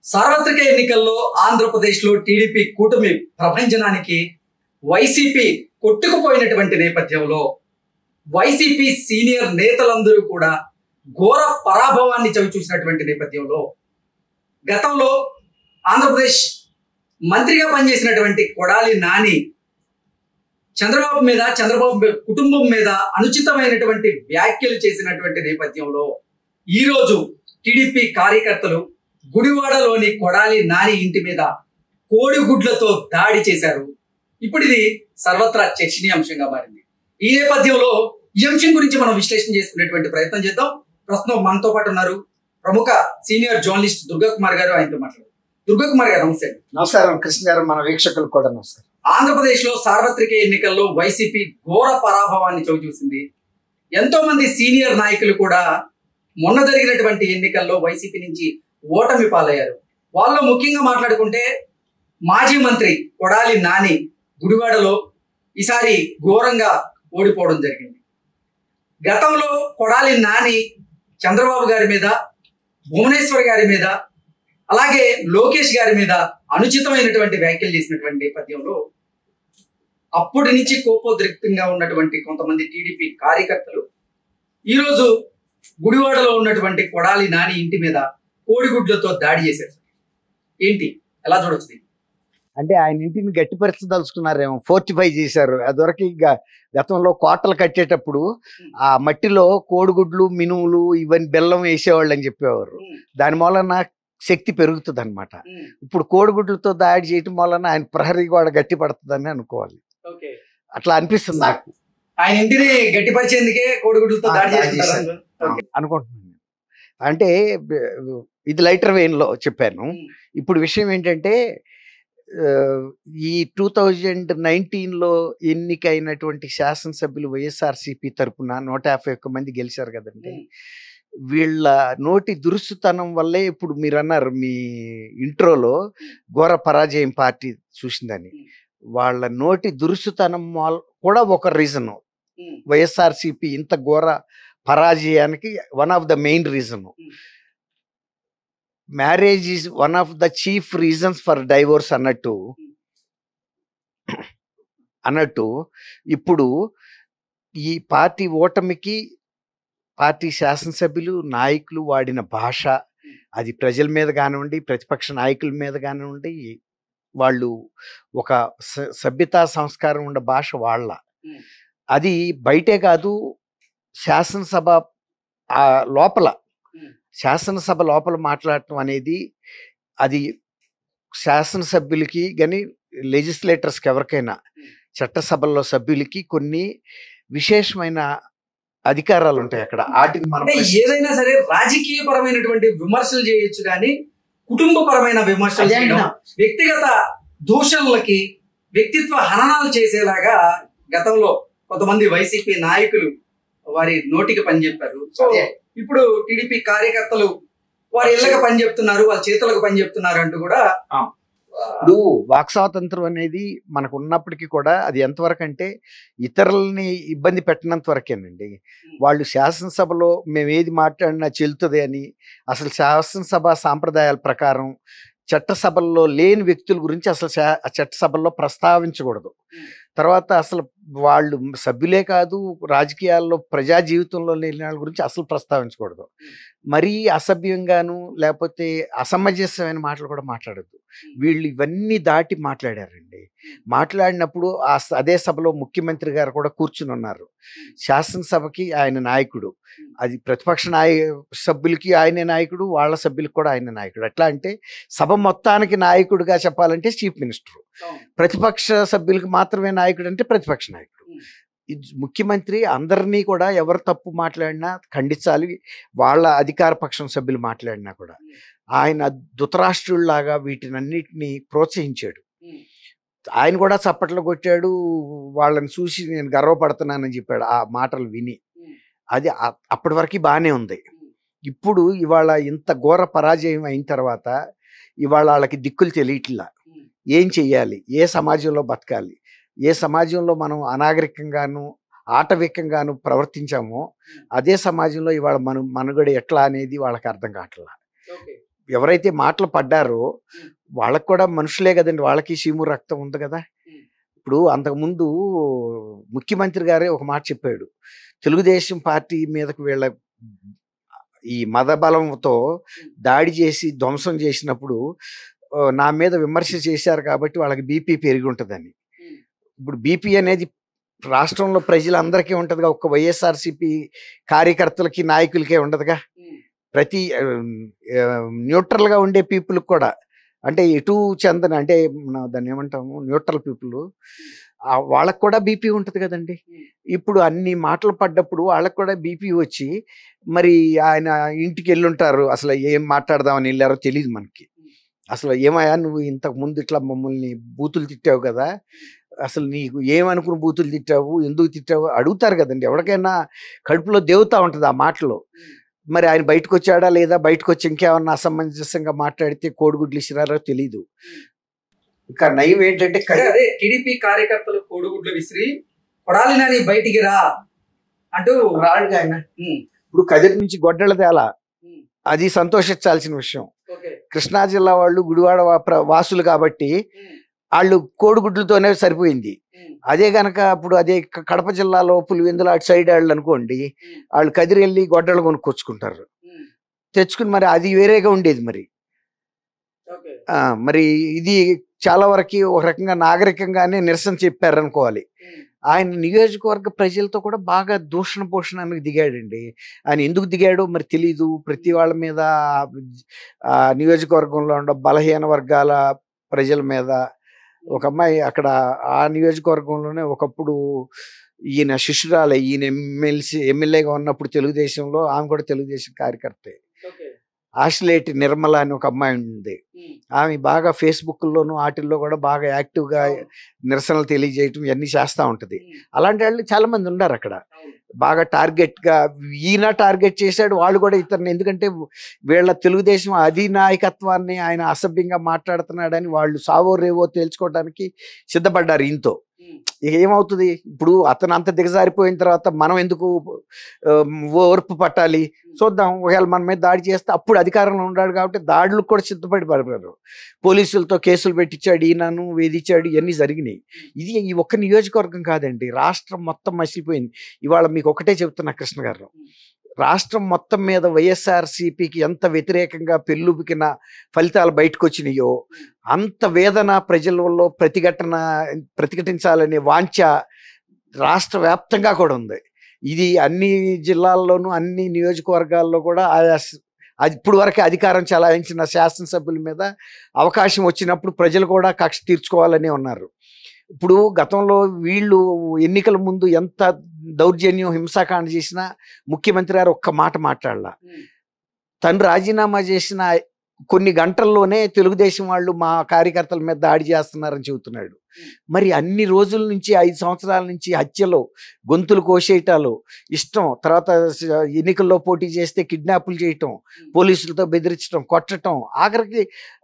సార్వత్రిక ఎన్నికల్లో ఆంధ్రప్రదేశ్లో టీడీపీ కూటమి ప్రభంజనానికి వైసీపీ కొట్టుకుపోయినటువంటి నేపథ్యంలో వైసీపీ సీనియర్ నేతలందరూ కూడా ఘోర పరాభవాన్ని చవిచూసినటువంటి నేపథ్యంలో గతంలో ఆంధ్రప్రదేశ్ మంత్రిగా పనిచేసినటువంటి కొడాలి నాని చంద్రబాబు కుటుంబం మీద అనుచితమైనటువంటి వ్యాఖ్యలు చేసినటువంటి నేపథ్యంలో ఈరోజు టీడీపీ కార్యకర్తలు గుడివాడలోని కొడాలి నాని ఇంటి మీద కోడిగుడ్లతో దాడి చేశారు. ఇప్పుడు ఇది సర్వత్రా చర్చనీయాంశంగా మారింది. ఈ నేపథ్యంలో ఈ అంశం గురించి మనం విశ్లేషణ చేసుకునేటువంటి ప్రయత్నం చేద్దాం. ప్రస్తుతం మనతో పాటు ఉన్నారు ప్రముఖ సీనియర్ జర్నలిస్ట్ దుర్గా కుమార్ గారు. ఆయనతో మాట్లాడారు. దుర్గా కుమార్ గారు నమస్తే. నమస్కారం కృష్ణ గారు, మన వీక్షకులకు కూడా నమస్కారం. ఆంధ్రప్రదేశ్ లో సార్వత్రిక ఎన్నికల్లో వైసీపీ ఘోర పరాభవాన్ని చవిచూసింది. ఎంతో మంది సీనియర్ నాయకులు కూడా మొన్న జరిగినటువంటి ఎన్నికల్లో వైసీపీ నుంచి ఓటమి పాలయ్యారు. వాళ్ళు ముఖ్యంగా మాట్లాడుకుంటే మాజీ మంత్రి కొడాలి నాని గుడివాడలో ఈసారి ఘోరంగా ఓడిపోవడం జరిగింది. గతంలో కొడాలి నాని చంద్రబాబు గారి మీద, భువనేశ్వర్ గారి మీద, అలాగే లోకేష్ గారి మీద అనుచితమైనటువంటి వ్యాఖ్యలు చేసినటువంటి నేపథ్యంలో అప్పటి నుంచి కోపోద్రిక్తంగా ఉన్నటువంటి కొంతమంది టీడీపీ కార్యకర్తలు ఈరోజు గుడివాడలో ఉన్నటువంటి కొడాలి నాని ఇంటి మీద కోడిగుడ్లతో దాడి చేశారు. ఏంటి, ఎలా చూడొచ్చు? అంటే ఆయన ఇంటిని గట్టిపరచదలుచుకున్నారేమో, ఫోర్టిఫై చేశారు. అదివరకు గతంలో కోటలు కట్టేటప్పుడు ఆ మట్టిలో కోడిగుడ్లు, మినుములు, ఇవన్నీ బెల్లం వేసేవాళ్ళు అని చెప్పేవారు. దాని మూలన శక్తి పెరుగుతుంది అనమాట. ఇప్పుడు కోడిగుడ్లతో దాడి చేయటం వలన ఆయన ప్రహరీ కూడా గట్టి పడుతుందని అనుకోవాలి. అట్లా అనిపిస్తుంది నాకు. ఆయన ఇంటిని గట్టిపరిచేందుకే కోడిగుడ్లతో దాడి చేశారు అనుకుంటున్నాను. అంటే ఇది లైటర్ వెయిన్లో చెప్పాను. ఇప్పుడు విషయం ఏంటంటే, ఈ 2019లో ఎన్నికైనటువంటి శాసనసభ్యులు వైఎస్ఆర్సీపీ తరఫున 151 మంది గెలిచారు కదండి. వీళ్ళ నోటి దురుసుతనం వల్లే ఇప్పుడు మీరు అన్నారు మీ ఇంట్రోలో ఘోర పరాజయం పార్టీ చూసిందని. వాళ్ళ నోటి దురుసుతనం కూడా ఒక రీజను. వైఎస్ఆర్సీపీ ఇంత ఘోర పరాజయానికి one of the main reason. Marriage is one of the chief reasons for divorce అన్నట్టు ఇప్పుడు ఈ పార్టీ ఓటమికి పార్టీ శాసనసభ్యులు, నాయకులు వాడిన భాష, అది ప్రజల మీద కానివ్వండి, ప్రతిపక్ష నాయకుల మీద కానివ్వండి, వాళ్ళు ఒక సభ్యతా సంస్కారం ఉన్న భాష వాళ్ళ. అది బయటే కాదు, శాసనసభ లోపల మాట్లాడటం అనేది, అది శాసనసభ్యులకి కానీ లెజిస్లేటర్స్కి ఎవరికైనా, చట్టసభల్లో సభ్యులకి కొన్ని విశేషమైన అధికారాలు ఉంటాయి అక్కడ. అంటే ఏదైనా సరే రాజకీయ పరమైనటువంటి విమర్శలు చేయొచ్చు, కానీ కుటుంబపరమైన విమర్శలు చేయడం, వ్యక్తిగత దూషణలకి, వ్యక్తిత్వ హననాలు చేసేలాగా గతంలో కొంతమంది వైసీపీ నాయకులు వారి నోటికి పని చెప్పారు. సో ఇప్పుడు టీడీపీ కార్యకర్తలు వారి ఇళ్ళకి పని చెప్తున్నారు, వాళ్ళ చేతులకు పని చెప్తున్నారు అంటూ కూడా. ఇప్పుడు వాక్ స్వాతంత్రం అనేది మనకు ఉన్నప్పటికీ కూడా అది ఎంతవరకు అంటే ఇతరులని ఇబ్బంది పెట్టినంత వరకేనండి. వాళ్ళు శాసనసభలో మేము ఏది మాట్లాడినా చెల్లుతుంది అని, అసలు శాసనసభ సాంప్రదాయాల ప్రకారం చట్టసభల్లో లేని వ్యక్తుల గురించి అసలు చట్టసభల్లో ప్రస్తావించకూడదు. తర్వాత అసలు వాళ్ళు సభ్యులే కాదు, రాజకీయాల్లో ప్రజా జీవితంలో లేని వాళ్ళ గురించి అసలు ప్రస్తావించకూడదు. మరీ అసభ్యంగాను లేకపోతే అసమంజసమైన మాటలు కూడా మాట్లాడద్దు. వీళ్ళు ఇవన్నీ దాటి మాట్లాడారండి. మాట్లాడినప్పుడు అదే సభలో ముఖ్యమంత్రి గారు కూడా కూర్చుని ఉన్నారు. శాసనసభకి ఆయన నాయకుడు, అది ప్రతిపక్ష సభ్యులకి ఆయనే నాయకుడు, వాళ్ళ సభ్యులకు కూడా ఆయన నాయకుడు. ఎట్లా అంటే సభ మొత్తానికి నాయకుడిగా చెప్పాలంటే చీఫ్ మినిస్టర్, ప్రతిపక్ష సభ్యులకు మాత్రమే నాయకుడు అంటే ప్రతిపక్ష నాయకుడు. ముఖ్యమంత్రి అందరినీ కూడా ఎవరు తప్పు మాట్లాడినా ఖండించాలి, వాళ్ళ అధికార పక్షం సభ్యులు మాట్లాడినా కూడా. ఆయన ధృతరాష్ట్రుల్లాగా వీటినన్నిటినీ ప్రోత్సహించాడు. ఆయన కూడా చప్పట్లు కొట్టాడు, వాళ్ళని చూసి నేను గర్వపడుతున్నానని చెప్పాడు ఆ మాటలు విని. అది అప్పటి వరకు బాగానే ఉంది. ఇప్పుడు ఇవాళ ఇంత ఘోర పరాజయం అయిన తర్వాత ఇవాళ వాళ్ళకి దిక్కులు తెలియట్లా. ఏం చెయ్యాలి, ఏ సమాజంలో బతకాలి, ఏ సమాజంలో మనం అనాగరికంగాను ఆటవికంగాను ప్రవర్తించామో అదే సమాజంలో ఇవాళ మనుగడ ఎట్లా అనేది వాళ్ళకి అర్థం కావట్లా. ఎవరైతే మాటలు పడ్డారో వాళ్ళకు కూడా మనుషులే కదండి, వాళ్ళకి చీము రక్తం ఉంది కదా. ఇప్పుడు అంతకుముందు ముఖ్యమంత్రి గారే ఒక మాట చెప్పాడు, తెలుగుదేశం పార్టీ మీదకు వీళ్ళ ఈ మత బలంతో దాడి చేసి ధ్వంసం చేసినప్పుడు నా మీద విమర్శ చేశారు కాబట్టి వాళ్ళకి బీపీ పెరిగి ఉంటుందని. ఇప్పుడు బీపీ అనేది రాష్ట్రంలో ప్రజలందరికీ ఉంటుందిగా, ఒక్క వైఎస్ఆర్సీపీ కార్యకర్తలకి నాయకులకే ఉండదుగా. ప్రతి న్యూట్రల్గా ఉండే పీపుల్కి కూడా, అంటే ఎటు చెందని, అంటే దాన్ని ఏమంటాము, న్యూట్రల్ పీపుల్, వాళ్ళకు కూడా బీపీ ఉంటుంది కదండి. ఇప్పుడు అన్ని మాటలు పడ్డప్పుడు వాళ్ళకు కూడా బీపీ వచ్చి మరి ఆయన ఇంటికి వెళ్ళుంటారు, అసలు ఏం మాట్లాడదామని వెళ్ళారో తెలియదు మనకి. అసలు ఏమయ్యా నువ్వు ఇంతకు ముందు ఇట్లా మమ్మల్ని బూతులు తిట్టావు కదా, అసలు నీకు ఏమనుకుని బూతులు తిట్టావు, ఎందుకు తిట్టావు అడుగుతారు కదండి. ఎవరికైనా కడుపులో దేవుతా ఉంటుంది ఆ మాటలో. మరి ఆయన బయటకు వచ్చాడా లేదా, బయటకు వచ్చి ఇంకేమన్నా అసమంజసంగా మాట్లాడితే కోడిగుడ్లు ఇసిరారో తెలీదు. ఇంకా నయం ఏంటంటే అదే టీడీపీ కార్యకర్తలు కోడిగుడ్లు విసిరి కొడాలి నాని బయటికి రా అంటూ రాడుగా ఆయన. ఇప్పుడు కదిరి నుంచి గొడ్డల తేలా, అది సంతోషించాల్సిన విషయం. కృష్ణా జిల్లా వాళ్ళు గుడివాడ వాసులు కాబట్టి వాళ్ళు కోడిగుడ్లతోనే సరిపోయింది. అదే గనక ఇప్పుడు అదే కడప జిల్లాలో పులివెందుల అటు సైడ్ వాళ్ళు అనుకోండి, వాళ్ళు కదిరి వెళ్ళి గొడ్డలు కొనుక్కొచ్చుకుంటారు, తెచ్చుకుని మరి అది వేరేగా ఉండేది. మరి ఇది చాలా వరకు ఒక రకంగా నాగరికంగానే నిరసన చెప్పారనుకోవాలి. ఆయన నియోజకవర్గ ప్రజలతో కూడా బాగా దూషణ పోషణానికి దిగాడండి. ఆయన ఎందుకు దిగాడో మరి తెలీదు. ప్రతి వాళ్ళ మీద, నియోజకవర్గంలో ఉన్న బలహీన వర్గాల ప్రజల మీద. ఒక అమ్మాయి అక్కడ ఆ నియోజకవర్గంలోనే ఒకప్పుడు ఈయన శిష్యురాలే, ఈయన ఎమ్మెల్యేగా ఉన్నప్పుడు తెలుగుదేశంలో, ఆమె కూడా తెలుగుదేశం కార్యకర్తే, ఆశ్లేటి నిర్మల అని ఒక అమ్మాయి ఉంది. ఆమె బాగా ఫేస్బుక్లోను వాటిల్లో కూడా బాగా యాక్టివ్గా నిరసనలు తెలియజేయటం ఇవన్నీ చేస్తూ ఉంటుంది. అలాంటి వాళ్ళు చాలా మంది ఉన్నారు అక్కడ. బాగా టార్గెట్గా ఈయన టార్గెట్ చేశాడు, వాళ్ళు కూడా ఇతరుని. ఎందుకంటే వీళ్ళ తెలుగుదేశం అధినాయకత్వాన్ని ఆయన అసభ్యంగా మాట్లాడుతున్నాడని వాళ్ళు సావో రేవో తేల్చుకోవడానికి సిద్ధపడ్డారు ఈయనతో. ఇక ఏమవుతుంది, ఇప్పుడు అతను అంత దిగజారిపోయిన తర్వాత మనం ఎందుకు ఓర్పు పట్టాలి, చూద్దాం. ఒకవేళ మన మీద దాడి చేస్తే అప్పుడు అధికారంలో ఉన్నాడు కాబట్టి దాడులకు కూడా సిద్ధపడి పడిపోయారు. పోలీసులతో కేసులు పెట్టించాడు, ఈయనను వేధించాడు, ఇవన్నీ జరిగినాయి. ఇది ఈ ఒక్క నియోజకవర్గం కాదండి, రాష్ట్రం మొత్తం మసిలిపోయింది. ఇవాళ మీకు ఒకటే చెప్తున్నా కృష్ణ గారు, రాష్ట్రం మొత్తం మీద వైఎస్ఆర్సీపీకి ఎంత వ్యతిరేకంగా పెళ్ళుబికిన ఫలితాలు బయటకు వచ్చినాయో అంత వేదన ప్రజలలో ప్రతిఘటించాలనే వాంఛ రాష్ట్ర వ్యాప్తంగా కూడా ఉంది. ఇది అన్ని జిల్లాల్లోనూ అన్ని నియోజకవర్గాల్లో కూడా ఇప్పుడు వరకు అధికారం చలాయించిన శాసనసభ్యుల మీద అవకాశం వచ్చినప్పుడు ప్రజలు కూడా కక్ష తీర్చుకోవాలని ఉన్నారు. ఇప్పుడు గతంలో వీళ్ళు ఎన్నికల ముందు ఎంత దౌర్జన్యం హింసాకాండ చేసినా ముఖ్యమంత్రి గారు ఒక్క మాట మాట్లాడలా. తను రాజీనామా చేసిన కొన్ని గంటల్లోనే తెలుగుదేశం వాళ్ళు మా కార్యకర్తల మీద దాడి చేస్తున్నారని చెబుతున్నాడు. మరి అన్ని రోజుల నుంచి 5 సంవత్సరాల నుంచి హత్యలు, గొంతులు కోసేయటాలు ఇష్టం, తర్వాత ఎన్నికల్లో పోటీ చేస్తే కిడ్నాపులు చేయటం, పోలీసులతో బెదిరించడం, కొట్టడం, ఆఖరికి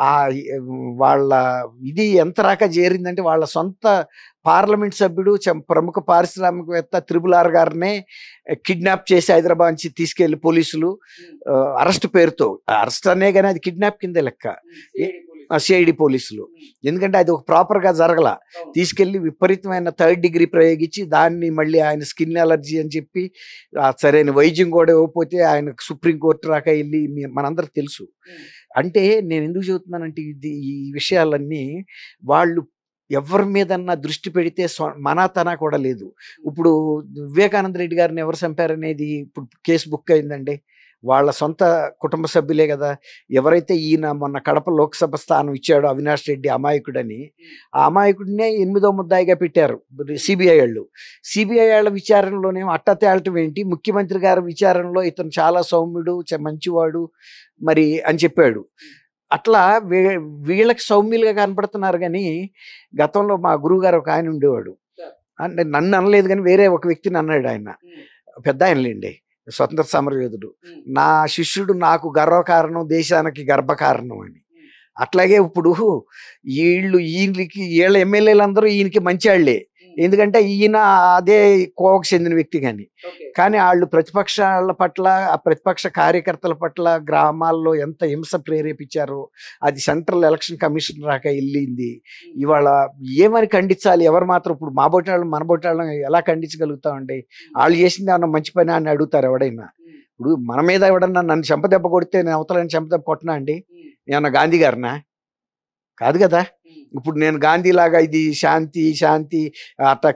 వాళ్ళ ఇది ఎంత రాక చేరిందంటే వాళ్ళ సొంత పార్లమెంట్ సభ్యుడు ప్రముఖ పారిశ్రామికవేత్త త్రిపుల్ గారినే కిడ్నాప్ చేసి హైదరాబాద్ నుంచి తీసుకెళ్లి పోలీసులు అరెస్ట్ పేరుతో, అరెస్ట్ అనే కానీ అది కిడ్నాప్ కింద లెక్క, సిఐడి పోలీసులు. ఎందుకంటే అది ఒక ప్రాపర్గా జరగల, తీసుకెళ్లి విపరీతమైన 3rd డిగ్రీ ప్రయోగించి దాన్ని మళ్ళీ ఆయన స్కిన్ అలర్జీ అని చెప్పి సరైన వైద్యం కూడా ఇవ్వకపోతే ఆయన సుప్రీంకోర్టు రాక వెళ్ళి మనందరికి తెలుసు. అంటే నేను ఎందుకు చెబుతున్నానంటే ఈ విషయాలన్నీ వాళ్ళు ఎవరి మీదన్నా దృష్టి పెడితే మనాతనా కూడా లేదు. ఇప్పుడు వివేకానంద రెడ్డి గారిని ఎవరు చంపారనేది ఇప్పుడు కేసు బుక్ అయిందండి, వాళ్ళ సొంత కుటుంబ సభ్యులే కదా. ఎవరైతే ఈయన మొన్న కడప లోక్సభ స్థానం ఇచ్చాడో అవినాష్ రెడ్డి అమాయకుడని, ఆ అమాయకుడినే 8వ ముద్దాయిగా పెట్టారు సిబిఐ వాళ్ళు. సిబిఐ వాళ్ళ విచారణలోనేమో అట్ట తేలటం ఏంటి, ముఖ్యమంత్రి గారి విచారణలో ఇతను చాలా సౌమ్యుడు, మంచివాడు మరి అని చెప్పాడు. అట్లా వీళ్ళకి సౌమ్యులుగా కనపడుతున్నారు. కానీ గతంలో మా గురువు గారు ఒక ఆయన ఉండేవాడు, అంటే నన్ను అనలేదు కానీ వేరే ఒక వ్యక్తిని అన్నాడు. ఆయన పెద్ద ఆయనలేండి, స్వతంత్ర సమరయోధుడు. నా శిష్యుడు నాకు గర్వకారణం, దేశానికి గర్భకారణం అని. అట్లాగే ఇప్పుడు వీళ్ళ ఎమ్మెల్యేలు అందరూ ఈయనకి మంచి వాళ్ళే, ఎందుకంటే ఈయన అదే కోవకు చెందిన వ్యక్తి కానీ వాళ్ళు ప్రతిపక్షాల పట్ల ఆ ప్రతిపక్ష కార్యకర్తల పట్ల గ్రామాల్లో ఎంత హింస ప్రేరేపించారో అది సెంట్రల్ ఎలక్షన్ కమిషన్ రాక వెళ్ళింది. ఇవాళ ఏమని ఖండించాలి? ఎవరు మాత్రం ఇప్పుడు మా బొట్టాళ్ళం మన బొట్టాళ్ళం ఎలా ఖండించగలుగుతామండి? వాళ్ళు చేసింది ఏమన్నా మంచి పని అని అడుగుతారు ఎవడైనా. ఇప్పుడు మన మీద ఎవడన్నా నన్ను చెంపదెబ్బ కొడితే నేను అవతలని చెంపదెబ్బ కొట్టినా అండి? ఏమన్నా గాంధీ గారినా? కాదు కదా. ఇప్పుడు నేను గాంధీ లాగా ఇది శాంతి శాంతి అట్లా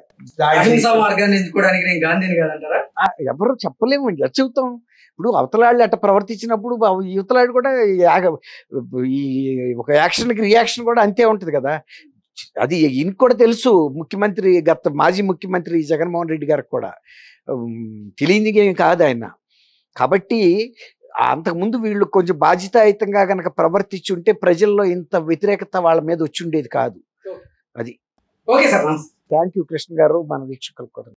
ఎవరు చెప్పలేము, ఎట్లా చెబుతాం? ఇప్పుడు అవతలాళ్ళు అట్లా ప్రవర్తించినప్పుడు యువతలాడు కూడా ఈ ఒక యాక్షన్కి రియాక్షన్ కూడా అంతే ఉంటుంది కదా. అది ఈయనకు కూడా తెలుసు. ముఖ్యమంత్రి మాజీ ముఖ్యమంత్రి జగన్మోహన్ రెడ్డి గారికి కూడా తెలియనిది ఏమి కాదు ఆయన. కాబట్టి అంతకుముందు వీళ్ళు కొంచెం బాధ్యతాయుతంగా కనుక ప్రవర్తించుంటే ప్రజల్లో ఇంత వ్యతిరేకత వాళ్ళ మీద వచ్చి ఉండేది కాదు. అది. Okay sir, thank you Krishna garu, మన వీక్షకులకు కూడా.